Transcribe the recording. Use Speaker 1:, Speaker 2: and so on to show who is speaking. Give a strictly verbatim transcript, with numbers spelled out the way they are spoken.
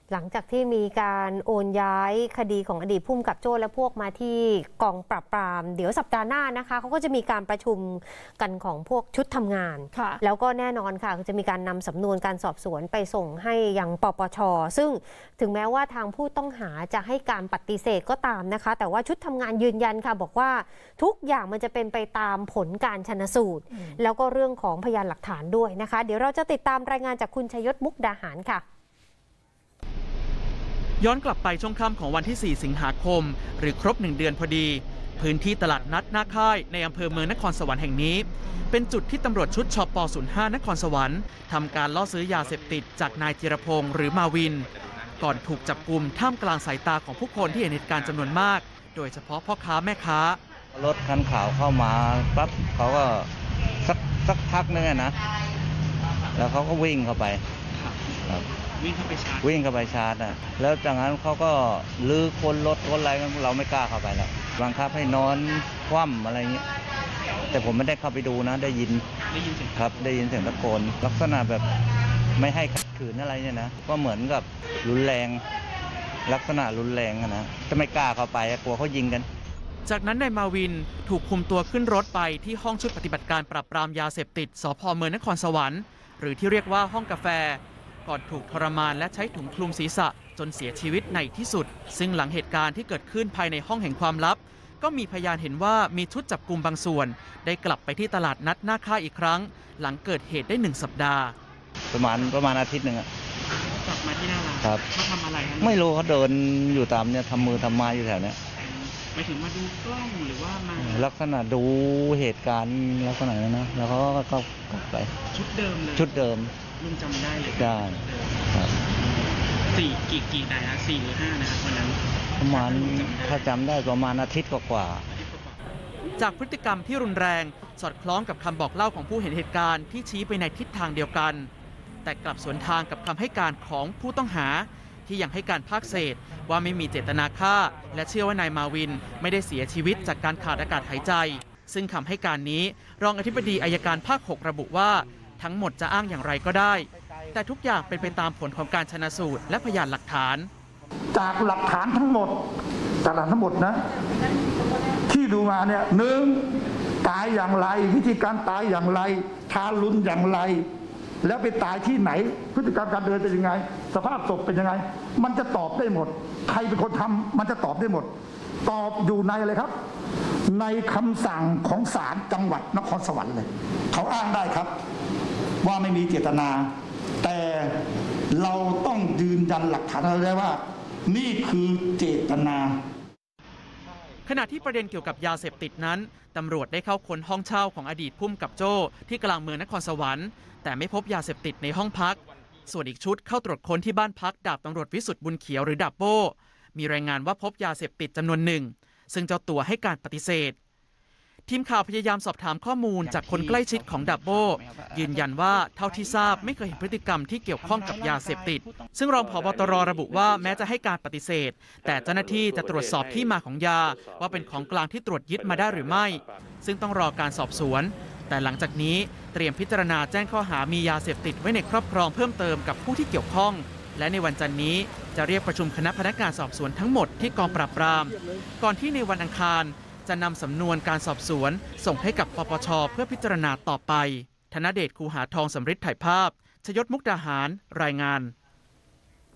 Speaker 1: หลังจากที่มีการโอนย้ายคดีของอดีตผู้กำกับโจ้และพวกมาที่กองปราบปรามเดี๋ยวสัปดาห์หน้านะคะเขาก็จะมีการประชุมกันของพวกชุดทำงานแล้วก็แน่นอนค่ะจะมีการนำสำนวนการสอบสวนไปส่งให้ยังปปช.ซึ่งถึงแม้ว่าทางผู้ต้องหาจะให้การปฏิเสธก็ตามนะคะแต่ว่าชุดทำงานยืนยันค่ะบอกว่าทุกอย่างมันจะเป็นไปตามผลการชันสูตรแล้วก็เรื่องของพยานหลักฐานด้วยนะคะเดี๋ยวเราจะติดตามรายงานจากคุณชยศมุกดาหารค่ะ
Speaker 2: ย้อนกลับไปช่วงค่ำของวันที่สี่สิงหาคมหรือครบหนึ่งเดือนพอดีพื้นที่ตลาดนัดหน้าค่ายในอำเภอเมืองนครสวรรค์แห่งนี้เป็นจุดที่ตำรวจชุดชป ศูนย์ห้า นครสวรรค์ทำการล่อซื้อยาเสพติดจากนายจิรพงศ์หรือมาวินก่อนถูกจับกุมท่ามกลางสายตาของผู้คนที่เห็นเหตุการณ์จำนวนมากโดยเฉพาะพ่อค้าแม่ค้าร
Speaker 3: ถคันขาวเข้ามาปั๊บเขาก็สักสักพักนึงนะแล้วเขาก็วิ่งเข้าไป
Speaker 2: วิ่งเข้าไปชาร์จ
Speaker 3: วิ่งเข้าไปชาร์จอ่ะแล้วจากนั้นเขาก็ลื้อคนรถคนอะไรเราไม่กล้าเข้าไปแล้วบังคับให้นอนคว่ำอะไรเงี้ยแต่ผมไม่ได้เข้าไปดูนะได้ยิน
Speaker 2: ได้ยินเสียง
Speaker 3: ครับได้ยินเสียงตะโกนลักษณะแบบไม่ให้ขัดขืนอะไรเนี่ยนะก็เหมือนกับรุนแรงลักษณะรุนแรงนะจะไม่กล้าเข้าไปกลัวเขายิงกัน
Speaker 2: จากนั้นนายมาวินถูกคุมตัวขึ้นรถไปที่ห้องชุดปฏิบัติการปราบปรามยาเสพติดสภ.เมืองนครสวรรค์หรือที่เรียกว่าห้องกาแฟก่อนถูกทรมานและใช้ถุงคลุมศีรษะจนเสียชีวิตในที่สุดซึ่งหลังเหตุการณ์ที่เกิดขึ้นภายในห้องแห่งความลับก็มีพยานเห็นว่ามีชุดจับกุมบางส่วนได้กลับไปที่ตลาดนัดหน้าค่ายอีกครั้งหลังเกิดเหตุได้หนึ่งสัปดาห์
Speaker 3: ประมาณประมาณอาทิตย์หนึ่งอะ
Speaker 2: กลับมาที่หน้าร้าน
Speaker 3: ครับ
Speaker 2: เขาทำอะไรครับ
Speaker 3: ไม่รู้เขาเดินอยู่ตามเนี่ยทำมือทำไม้อยู่แถวเนี้ย
Speaker 2: ไปถึงมาดูกล้องหรือว่ามา
Speaker 3: ลักษณะดูเหตุการณ์ลักษณะนั้นนะแล้วเขาก็กลับไป
Speaker 2: ชุดเดิมเลย
Speaker 3: ชุดเดิม
Speaker 2: ลุงจำได้เลย
Speaker 3: ได้
Speaker 2: สี่กี่กี่นายนะสี่หรือห้านะครับวันนั้น
Speaker 3: ประมาณถ้าจำได้ประมาณอาทิตย์กว่า
Speaker 2: จากพฤติกรรมที่รุนแรงสอดคล้องกับคำบอกเล่าของผู้เห็นเหตุการณ์ที่ชี้ไปในทิศทางเดียวกันแต่กลับสวนทางกับคำให้การของผู้ต้องหาที่ยังให้การภาคเศษว่าไม่มีเจตนาฆ่าและเชื่อว่านายมาวินไม่ได้เสียชีวิตจากการขาดอากาศหายใจซึ่งคำให้การนี้รองอธิบดีอัยการภาคหกระบุว่าทั้งหมดจะอ้างอย่างไรก็ได้แต่ทุกอย่างเป็นไปตามผลของการชันสูตรและพยานหลักฐาน
Speaker 4: จากหลักฐานทั้งหมดจากหลักทั้งหมดนะที่ดูมาเนี่ยหนึ่งตายอย่างไรวิธีการตายอย่างไรทารุณอย่างไรแล้วไปตายที่ไหนพฤติกรรมการเดินเป็นยังไงสภาพศพเป็นยังไงมันจะตอบได้หมดใครเป็นคนทำมันจะตอบได้หมดตอบอยู่ในอะไรครับในคำสั่งของศาลจังหวัดนครสวรรค์เลยเขาอ้างได้ครับว่าไม่มีเจตนาแต่เราต้องยืนยันหลักฐานเราได้ว่านี่คือเจตนา
Speaker 2: ขณะที่ประเด็นเกี่ยวกับยาเสพติดนั้นตำรวจได้เข้าค้นห้องเช่าของอดีตผู้กำกับโจ้ที่กลางเมืองนครสวรรค์แต่ไม่พบยาเสพติดในห้องพักส่วนอีกชุดเข้าตรวจค้นที่บ้านพักดาบตำรวจวิสุทธิ์บุญเขียวหรือดาบโบ้มีรายงานว่าพบยาเสพติดจำนวนหนึ่งซึ่งเจ้าตัวให้การปฏิเสธทีมข่าวพยายามสอบถามข้อมูลจากคนใกล้ชิดของดาบโบ้ยืนยันว่าเท่าที่ทราบไม่เคยเห็นพฤติกรรมที่เกี่ยวข้องกับยาเสพติดซึ่งรองผบ.ตร.ระบุว่าแม้จะให้การปฏิเสธแต่เจ้าหน้าที่จะตรวจสอบที่มาของยาว่าเป็นของกลางที่ตรวจยึดมาได้หรือไม่ซึ่งต้องรอการสอบสวนแต่หลังจากนี้เตรียมพิจารณาแจ้งข้อหามียาเสพติดไว้ในครอบครองเพิ่มเติมกับผู้ที่เกี่ยวข้องและในวันจันทร์นี้จะเรียกประชุมคณะพนักงานสอบสวนทั้งหมดที่กองปราบปรามก่อนที่ในวันอังคารจะนำสำนวนการสอบสวนส่งให้กับปปช.เพื่อพิจารณาต่อไปธนเดช คูหาทองสำริดถ่ายภาพชยศมุกดาหารรายงาน